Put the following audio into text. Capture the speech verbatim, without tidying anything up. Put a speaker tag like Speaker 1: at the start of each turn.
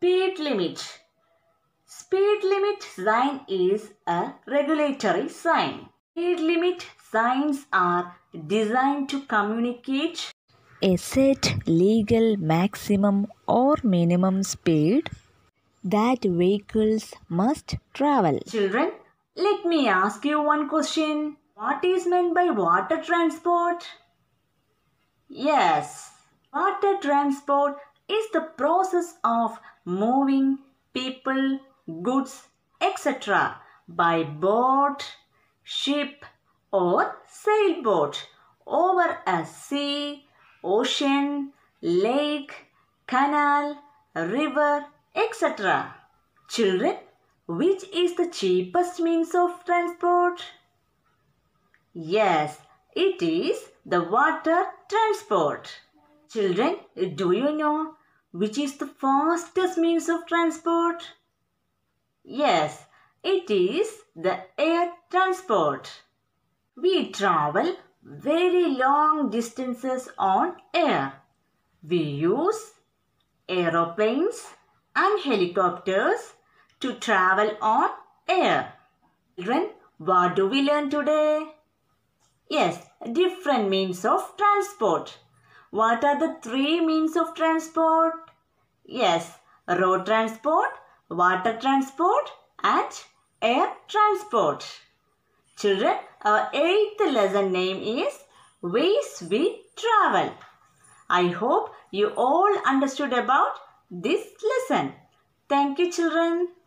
Speaker 1: Speed limit. Speed limit sign is a regulatory sign. Speed limit signs are designed to communicate
Speaker 2: a set legal maximum or minimum speed that vehicles must travel.
Speaker 1: Children, let me ask you one question. What is meant by water transport? Yes, water transport is the process of moving people, goods, et cetera by boat, ship or sailboat over a sea, ocean, lake, canal, river, et cetera. Children, which is the cheapest means of transport? Yes, it is the water transport. Children, do you know which is the fastest means of transport? Yes, it is the air transport. We travel very long distances on air. We use aeroplanes and helicopters to travel on air. Children, what do we learn today? Yes, different means of transport. What are the three means of transport? Yes, road transport, water transport and air transport. Children, our eighth lesson name is Ways We Travel. I hope you all understood about this lesson. Thank you, children.